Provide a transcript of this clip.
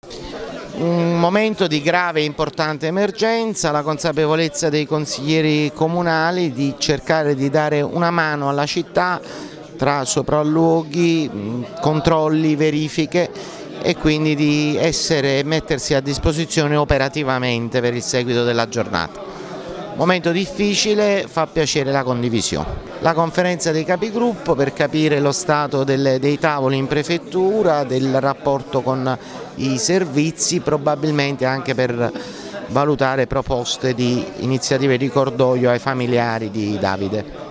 Un momento di grave e importante emergenza, la consapevolezza dei consiglieri comunali di cercare di dare una mano alla città tra sopralluoghi, controlli, verifiche e quindi di mettersi a disposizione operativamente per il seguito della giornata. Momento difficile, fa piacere la condivisione. La conferenza dei capigruppo per capire lo stato dei tavoli in prefettura, del rapporto con i servizi, probabilmente anche per valutare proposte di iniziative di cordoglio ai familiari di Davide.